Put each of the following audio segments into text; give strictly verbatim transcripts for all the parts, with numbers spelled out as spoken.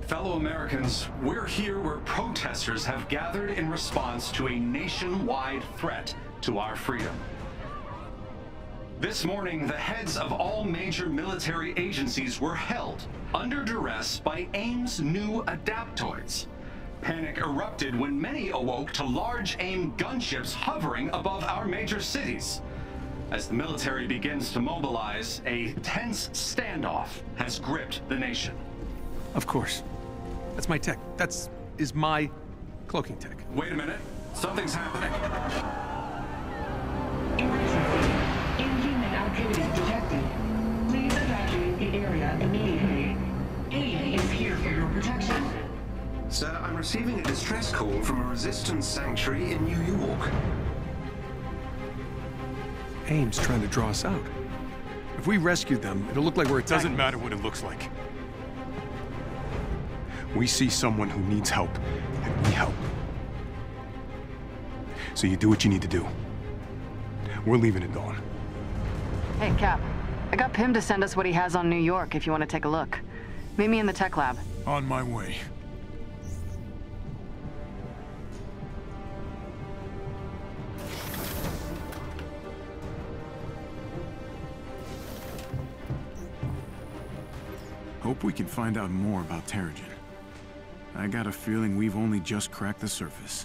Fellow Americans, we're here where protesters have gathered in response to a nationwide threat to our freedom. This morning, the heads of all major military agencies were held under duress by AIM's new Adaptoids. Panic erupted when many awoke to large AIM gunships hovering above our major cities. As the military begins to mobilize, a tense standoff has gripped the nation. Of course. That's my tech. That's... is my cloaking tech. Wait a minute. Something's happening. Emergency. Inhuman activity detected. Please evacuate the area immediately. AIM is here for your protection. Sir, I'm receiving a distress call from a resistance sanctuary in New York. AIM's trying to draw us out. If we rescue them, it'll look like we're attacking... Doesn't matter what it looks like. We see someone who needs help, and we help. So you do what you need to do. We're leaving at dawn. Hey, Cap. I got Pym to send us what he has on New York if you want to take a look. Meet me in the tech lab. On my way. Hope we can find out more about Terrigen. I got a feeling we've only just cracked the surface.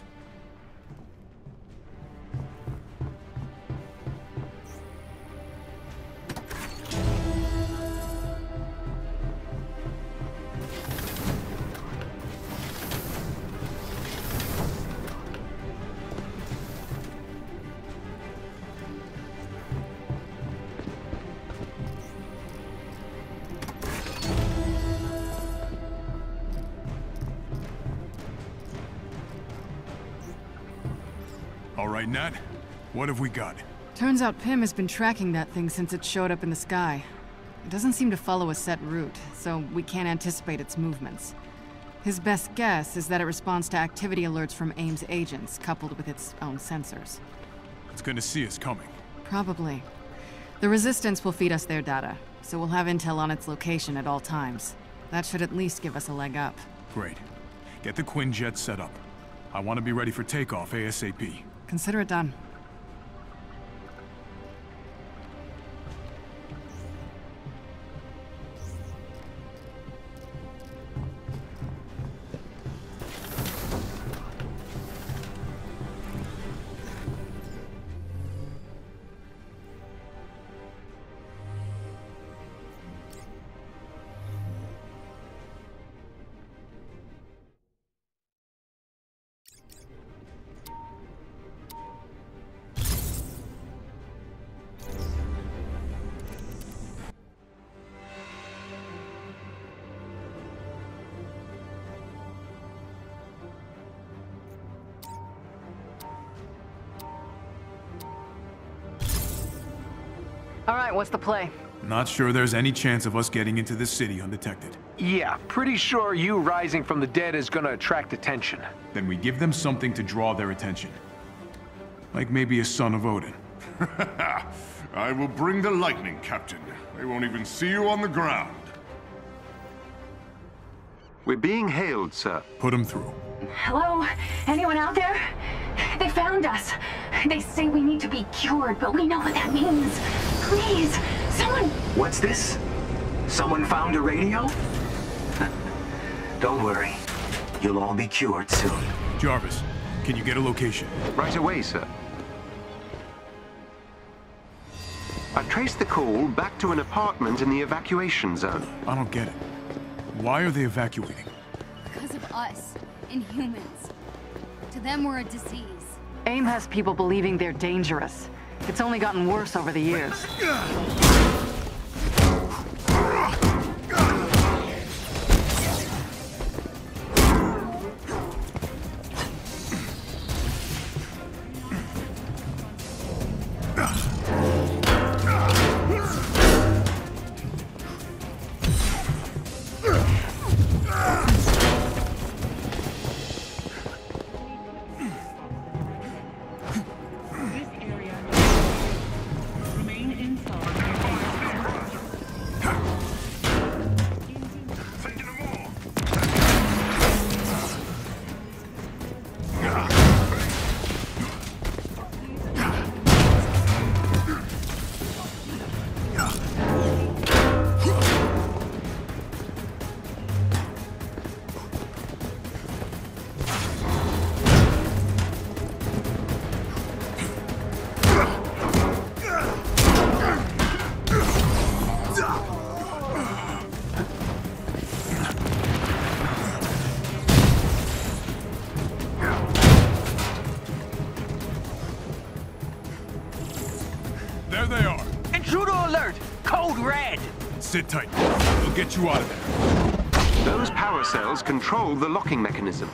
All right, Nat. What have we got? Turns out Pym has been tracking that thing since it showed up in the sky. It doesn't seem to follow a set route, so we can't anticipate its movements. His best guess is that it responds to activity alerts from AIM's agents, coupled with its own sensors. It's gonna see us coming. Probably. The Resistance will feed us their data, so we'll have intel on its location at all times. That should at least give us a leg up. Great. Get the Quinjet set up. I want to be ready for takeoff ASAP. Consider it done. All right, what's the play? Not sure there's any chance of us getting into this city undetected. Yeah, pretty sure you rising from the dead is gonna attract attention. Then we give them something to draw their attention. Like maybe a son of Odin. I will bring the lightning, Captain. They won't even see you on the ground. We're being hailed, sir. Put them through. Hello? Anyone out there? They found us. They say we need to be cured, but we know what that means. Please, someone... What's this? Someone found a radio? Don't worry. You'll all be cured soon. Jarvis, can you get a location? Right away, sir. I've traced the call back to an apartment in the evacuation zone. I don't get it. Why are they evacuating? Because of us, Inhumans. To them, we're a disease. AIM has people believing they're dangerous. It's only gotten worse over the years. This area. Remain inside. Sit tight. We'll get you out of there. Those power cells control the locking mechanism.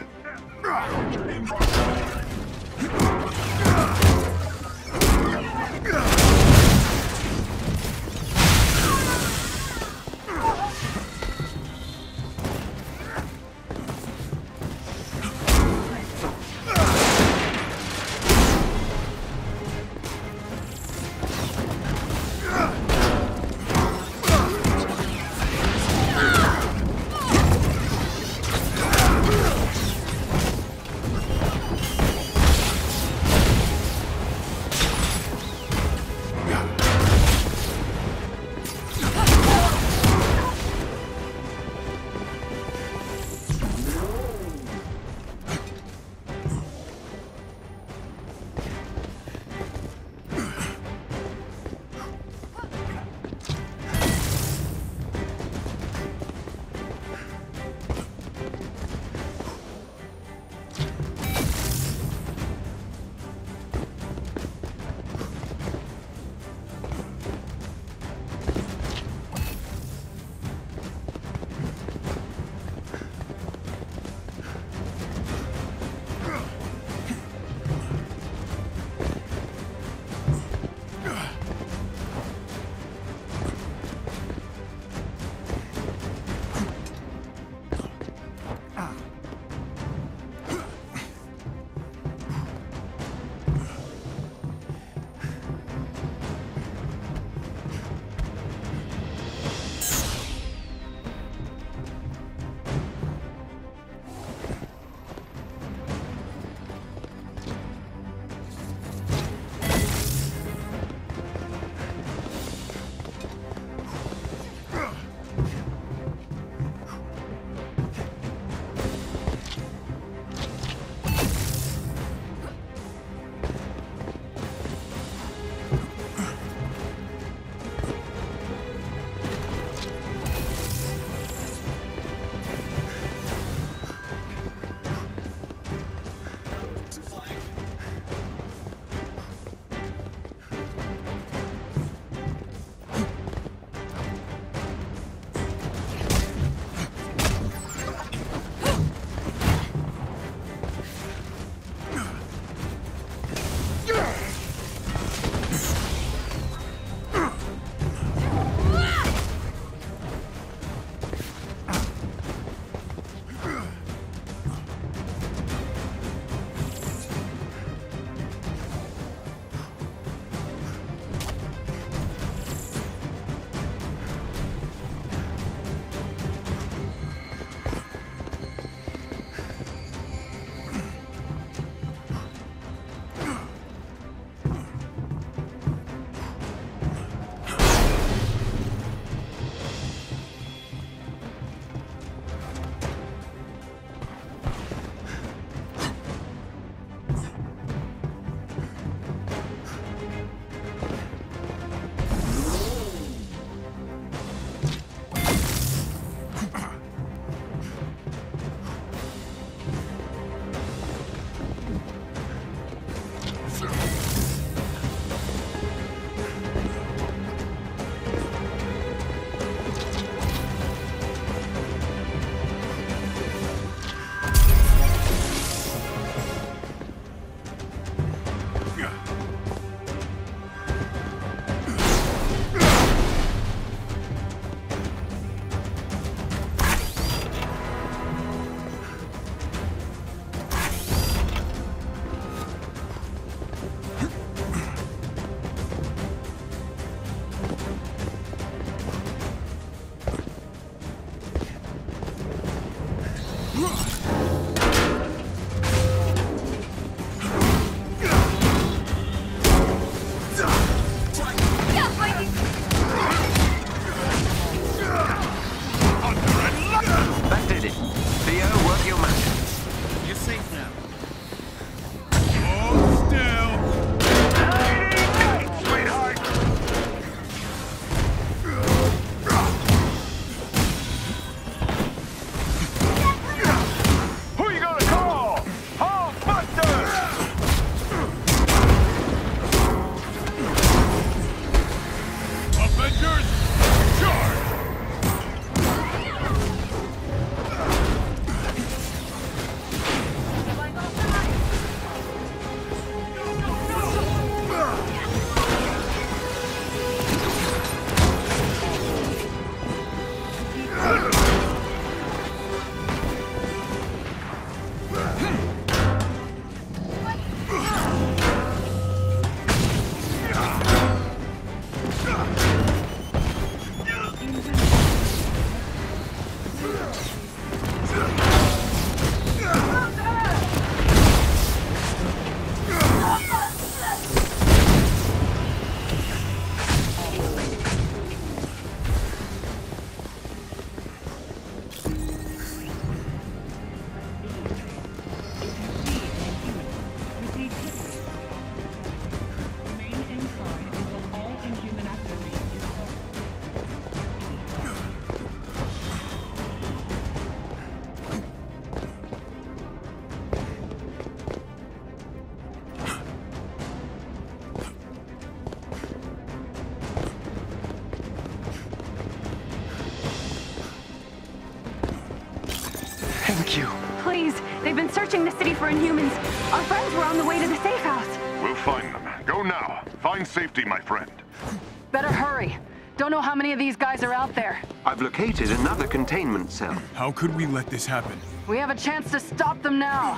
Thank you. Please, they've been searching the city for Inhumans. Our friends were on the way to the safe house. We'll find them. Go now. Find safety, my friend. Better hurry. Don't know how many of these guys are out there. I've located another containment cell. How could we let this happen? We have a chance to stop them now.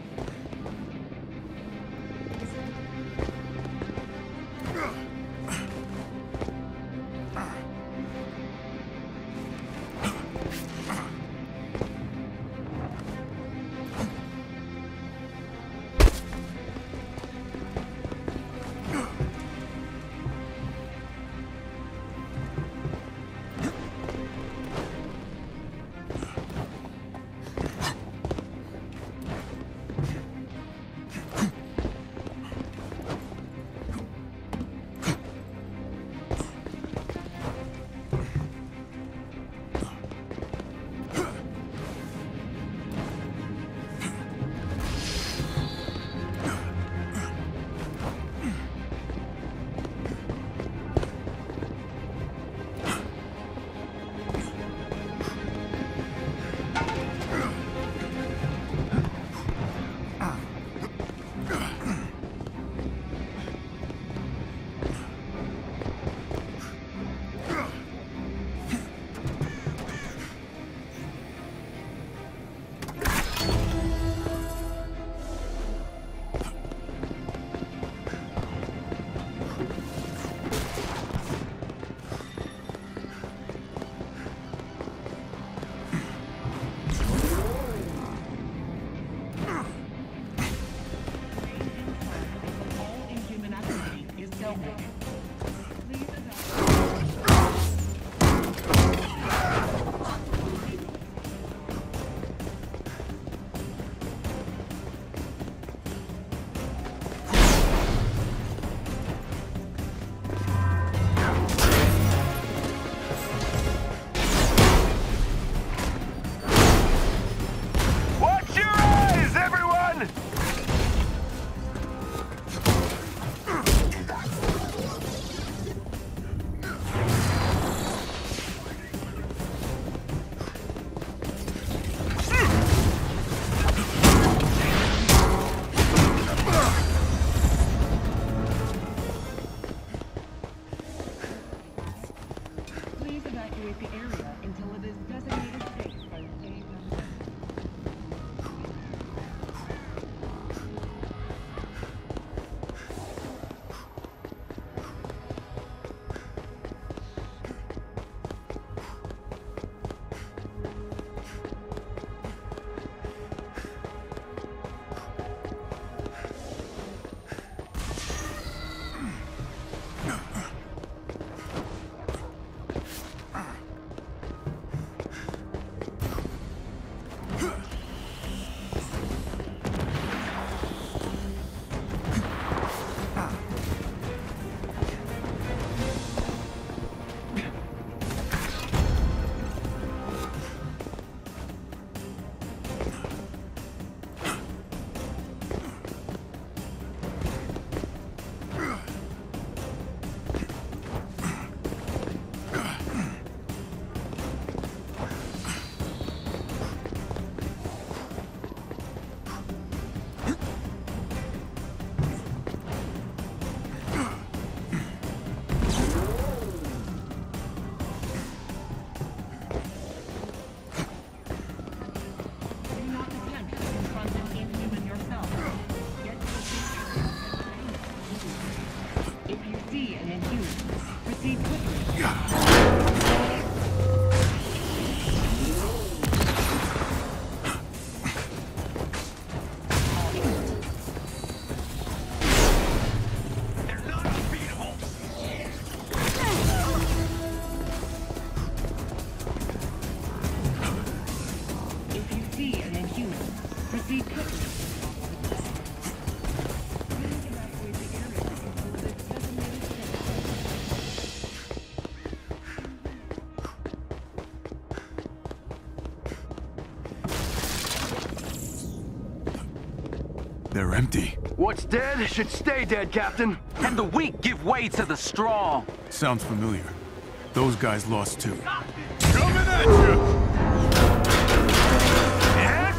They're empty. What's dead should stay dead, Captain. And the weak give way to the strong. Sounds familiar. Those guys lost too. Coming at you!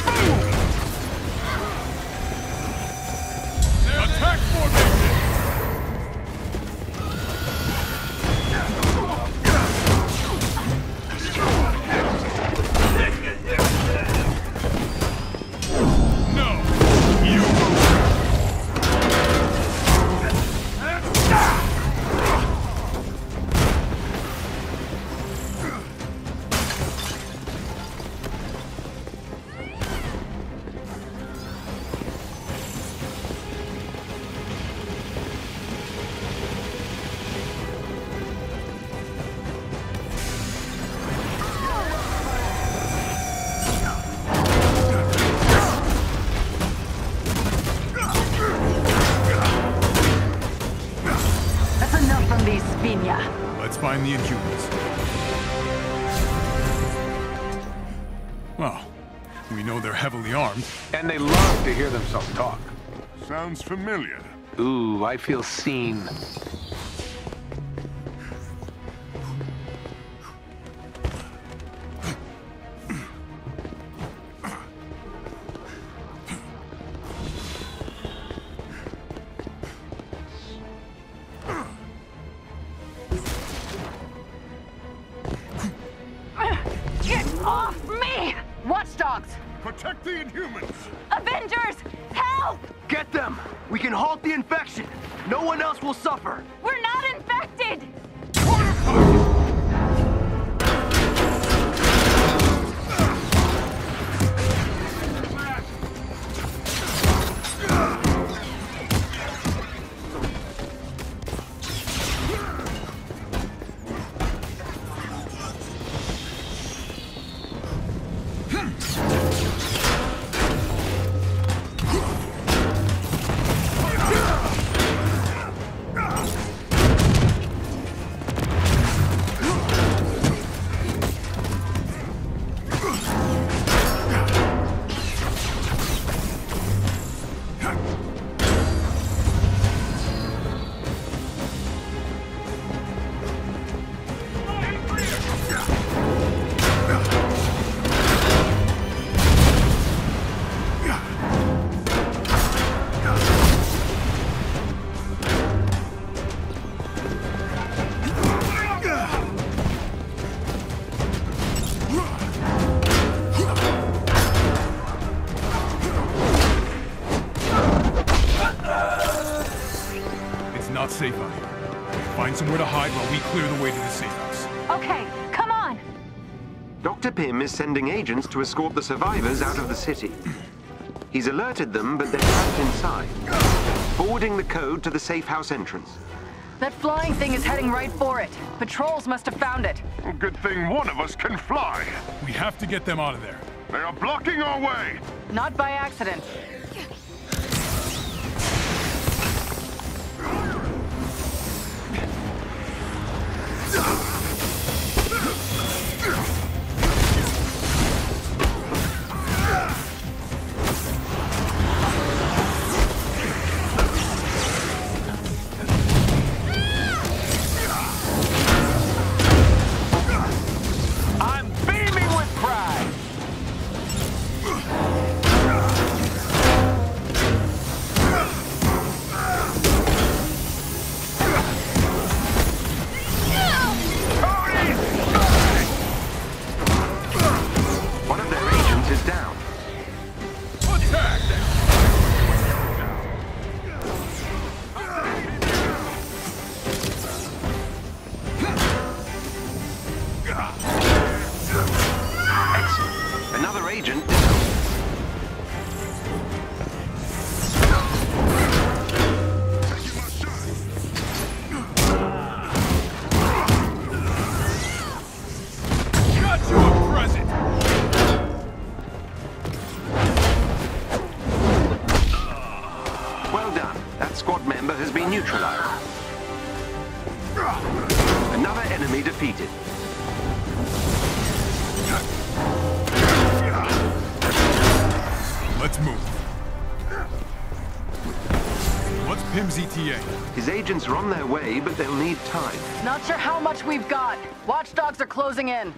the Inhumans. Well, we know they're heavily armed. And they love to hear themselves talk. Sounds familiar. Ooh, I feel seen. Get off me! Watchdogs! Protect the Inhumans! Avengers! Help! Get them! We can halt the infection! No one else will suffer! We're not infected! Not safe out here. Find somewhere to hide while we clear the way to the safe house. Okay, come on! Doctor Pym is sending agents to escort the survivors out of the city. He's alerted them, but they're trapped inside. Forwarding the code to the safe house entrance. That flying thing is heading right for it. Patrols must have found it. Good thing one of us can fly. We have to get them out of there. They are blocking our way. Not by accident. I'm beaming with pride. One of their agents is down. Excellent. Another agent down. Got you a present! Well done. That squad member has been neutralized. Another enemy defeated. Let's move. What's Pym's E T A? His agents are on their way, but they'll need time. Not sure how much we've got. Watchdogs are closing in.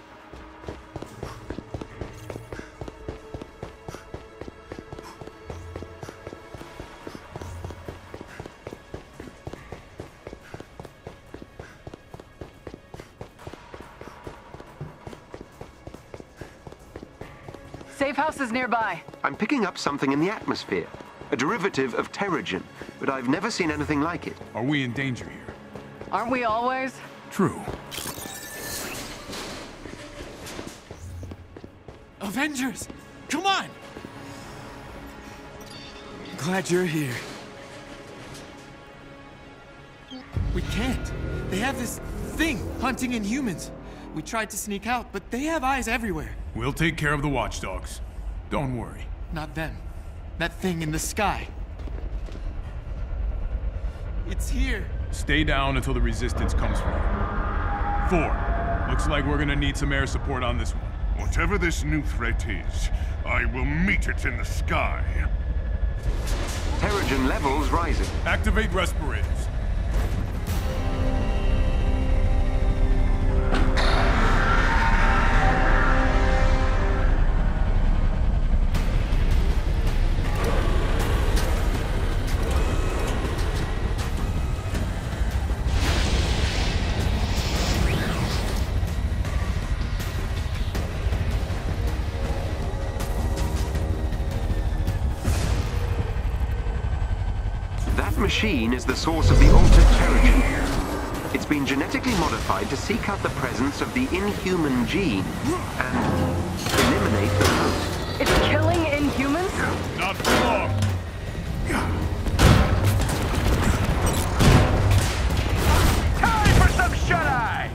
Safe house is nearby. I'm picking up something in the atmosphere. A derivative of Terrigen, but I've never seen anything like it. Are we in danger here? Aren't we always? True. Avengers! Come on! Glad you're here. We can't. They have this thing hunting Inhumans. We tried to sneak out, but they have eyes everywhere. We'll take care of the watchdogs. Don't worry. Not them. That thing in the sky. It's here. Stay down until the resistance comes for you. four. Looks like we're gonna need some air support on this one. Whatever this new threat is, I will meet it in the sky. Terrigen levels rising. Activate respirators. Machine is the source of the altered Terrigen. It's been genetically modified to seek out the presence of the inhuman gene and eliminate the host. It's killing Inhumans? Not for long. Time for some shut-eye!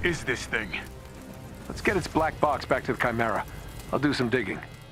is this thing? Let's get its black box back to the Chimera. I'll do some digging.